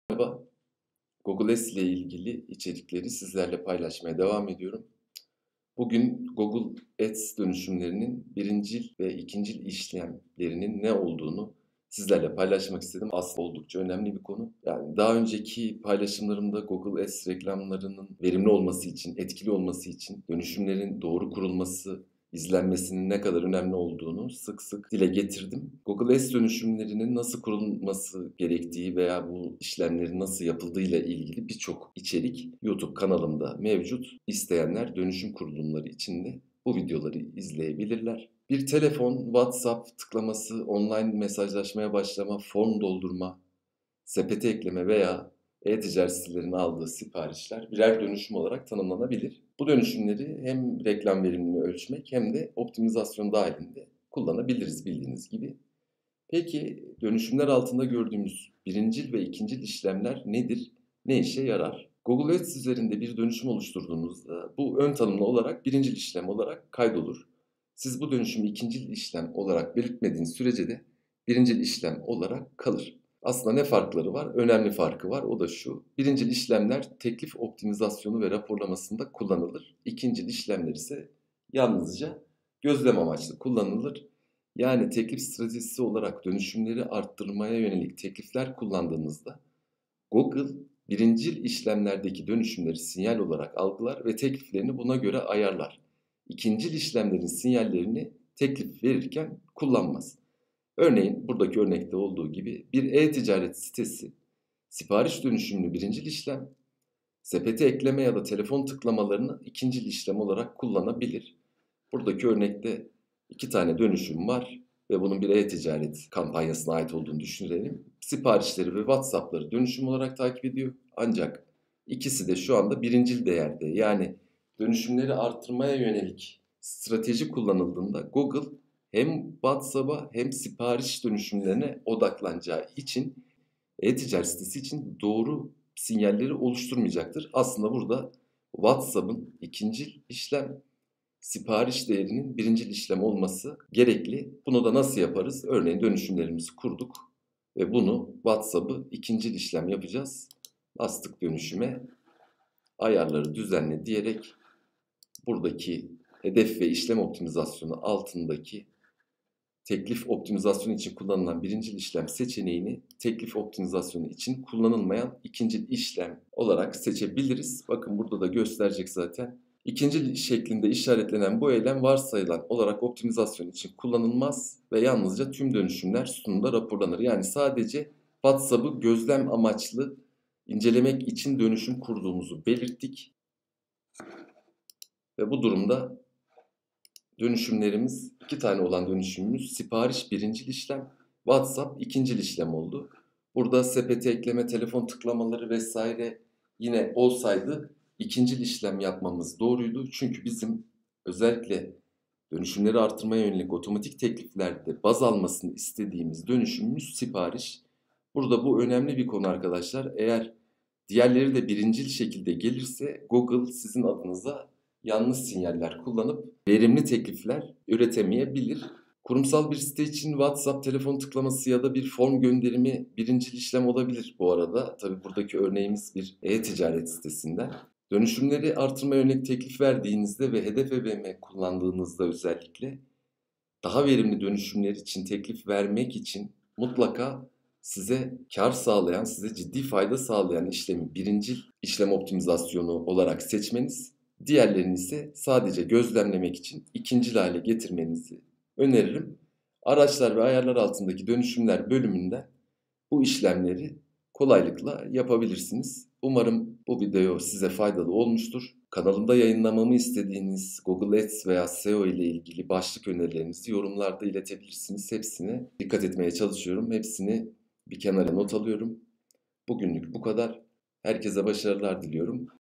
Merhaba, Google Ads ile ilgili içerikleri sizlerle paylaşmaya devam ediyorum. Bugün Google Ads dönüşümlerinin birincil ve ikincil işlemlerinin ne olduğunu sizlerle paylaşmak istedim. Aslında oldukça önemli bir konu. Yani daha önceki paylaşımlarımda Google Ads reklamlarının verimli olması için, etkili olması için dönüşümlerin doğru kurulması, izlenmesinin ne kadar önemli olduğunu sık sık dile getirdim. Google Ads dönüşümlerinin nasıl kurulması gerektiği veya bu işlemlerin nasıl yapıldığıyla ilgili birçok içerik YouTube kanalımda mevcut. İsteyenler dönüşüm kurulumları için de bu videoları izleyebilirler. Bir telefon, WhatsApp tıklaması, online mesajlaşmaya başlama, form doldurma, sepete ekleme veya e-ticaret sitelerinin aldığı siparişler birer dönüşüm olarak tanımlanabilir. Bu dönüşümleri hem reklam verimliliğini ölçmek hem de optimizasyon dahilinde kullanabiliriz bildiğiniz gibi. Peki dönüşümler altında gördüğümüz birincil ve ikincil işlemler nedir? Ne işe yarar? Google Ads üzerinde bir dönüşüm oluşturduğunuzda bu ön tanımlı olarak birincil işlem olarak kaydolur. Siz bu dönüşümü ikincil işlem olarak belirtmediğiniz sürece de birincil işlem olarak kalır. Aslında ne farkları var? Önemli farkı var. O da şu. Birincil işlemler teklif optimizasyonu ve raporlamasında kullanılır. İkincil işlemler ise yalnızca gözlem amaçlı kullanılır. Yani teklif stratejisi olarak dönüşümleri arttırmaya yönelik teklifler kullandığınızda Google birincil işlemlerdeki dönüşümleri sinyal olarak algılar ve tekliflerini buna göre ayarlar. İkincil işlemlerin sinyallerini teklif verirken kullanmaz. Örneğin buradaki örnekte olduğu gibi bir e-ticaret sitesi sipariş dönüşümünü birincil işlem, sepete ekleme ya da telefon tıklamalarını ikincil işlem olarak kullanabilir. Buradaki örnekte 2 tane dönüşüm var ve bunun bir e-ticaret kampanyasına ait olduğunu düşünelim. Siparişleri ve WhatsApp'ları dönüşüm olarak takip ediyor. Ancak ikisi de şu anda birincil değerde. Yani dönüşümleri arttırmaya yönelik strateji kullanıldığında Google hem WhatsApp'a hem sipariş dönüşümlerine odaklanacağı için e-ticaret sitesi için doğru sinyalleri oluşturmayacaktır. Aslında burada WhatsApp'ın ikincil işlem, sipariş değerinin birincil işlem olması gerekli. Bunu da nasıl yaparız? Örneğin dönüşümlerimizi kurduk ve bunu WhatsApp'ı ikincil işlem yapacağız. Bastık dönüşüme, ayarları düzenle diyerek buradaki hedef ve işlem optimizasyonu altındaki teklif optimizasyonu için kullanılan birincil işlem seçeneğini teklif optimizasyonu için kullanılmayan ikincil işlem olarak seçebiliriz. Bakın burada da gösterecek zaten. İkincil şeklinde işaretlenen bu eylem varsayılan olarak optimizasyon için kullanılmaz ve yalnızca tüm dönüşümler sunumda raporlanır. Yani sadece WhatsApp'ı gözlem amaçlı incelemek için dönüşüm kurduğumuzu belirttik ve bu durumda dönüşümlerimiz 2 tane olan dönüşümümüz sipariş birincil işlem, WhatsApp ikincil işlem oldu. Burada sepete ekleme, telefon tıklamaları vesaire yine olsaydı ikincil işlem yapmamız doğruydu. Çünkü bizim özellikle dönüşümleri artırmaya yönelik otomatik tekliflerde baz almasını istediğimiz dönüşümümüz sipariş. Burada bu önemli bir konu arkadaşlar. Eğer diğerleri de birincil şekilde gelirse Google sizin adınıza yanlış sinyaller kullanıp verimli teklifler üretemeyebilir. Kurumsal bir site için WhatsApp telefon tıklaması ya da bir form gönderimi birincil işlem olabilir bu arada. Tabii buradaki örneğimiz bir e-ticaret sitesinden. Dönüşümleri artırma yönelik teklif verdiğinizde ve hedef EBM kullandığınızda özellikle daha verimli dönüşümler için teklif vermek için mutlaka size kar sağlayan, size ciddi fayda sağlayan işlemi birincil işlem optimizasyonu olarak seçmeniz, diğerlerini ise sadece gözlemlemek için ikincil hale getirmenizi öneririm. Araçlar ve ayarlar altındaki dönüşümler bölümünden bu işlemleri kolaylıkla yapabilirsiniz. Umarım bu video size faydalı olmuştur. Kanalımda yayınlamamı istediğiniz Google Ads veya SEO ile ilgili başlık önerilerinizi yorumlarda iletebilirsiniz. Hepsine dikkat etmeye çalışıyorum. Hepsini bir kenara not alıyorum. Bugünlük bu kadar. Herkese başarılar diliyorum.